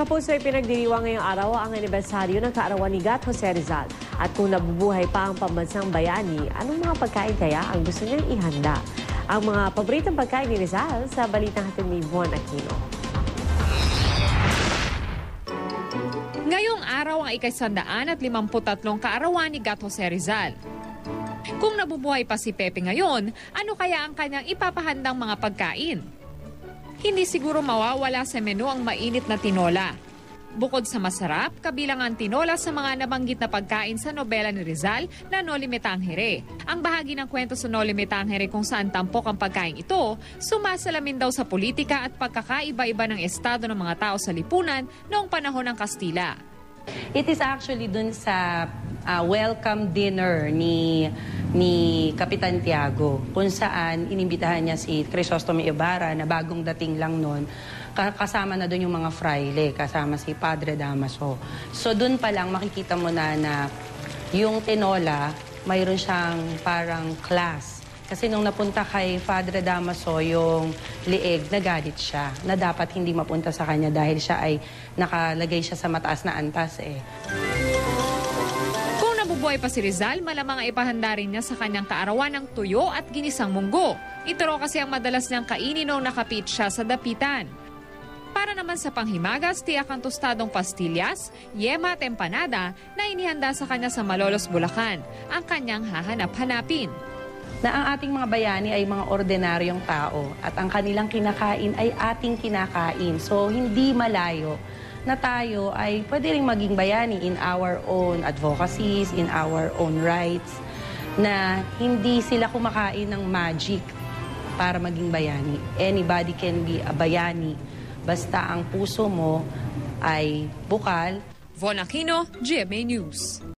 Kapuso ay pinagdiriwang ngayong araw ang anibersaryo ng kaarawan ni Gat Jose Rizal. At kung nabubuhay pa ang pambansang bayani, anong mga pagkain kaya ang gusto niyang ihanda? Ang mga paboritong pagkain ni Rizal sa balitang hatid ni Von Aquino. Ngayong araw ang ika-153 kaarawan ni Gat Jose Rizal. Kung nabubuhay pa si Pepe ngayon, ano kaya ang kanyang ipapahandang mga pagkain? Hindi siguro mawawala sa menu ang mainit na tinola. Bukod sa masarap, kabilang ang tinola sa mga nabanggit na pagkain sa nobela ni Rizal na Noli Me Tangere. Ang bahagi ng kwento sa Noli Me Tangere kung saan tampok ang pagkain ito, sumasalamin daw sa politika at pagkakaiba-iba ng estado ng mga tao sa lipunan noong panahon ng Kastila. It is actually dun sa welcome dinner ni Kapitan Tiago, kung saan inimbitahan niya si Crisostomo Ibarra na bagong dating lang noon. Kasama na doon yung mga fraile, kasama si Padre Damaso. So doon pa lang makikita mo na yung tinola, mayroon siyang parang class. Kasi nung napunta kay Padre Damaso yung lieg, nagalit siya na dapat hindi mapunta sa kanya dahil siya ay nakalagay siya sa mataas na antas eh. Kung nabubuhay pa si Rizal, malamang ay ipahanda rin niya sa kanyang kaarawan ng tuyo at ginisang munggo. Ito raw kasi ang madalas niyang kainin nung nakapit siya sa dapitan. Para naman sa panghimagas, tiyak ang tostadong pastillas, yema at empanada na inihanda sa kanya sa Malolos, Bulacan, ang kanyang hahanap-hanapin. Na ang ating mga bayani ay mga ordinaryong tao at ang kanilang kinakain ay ating kinakain. So hindi malayo na tayo ay pwede rin maging bayani in our own advocacies, in our own rights, na hindi sila kumakain ng magic para maging bayani. Anybody can be a bayani basta ang puso mo ay bukal. Von Aquino, GMA News.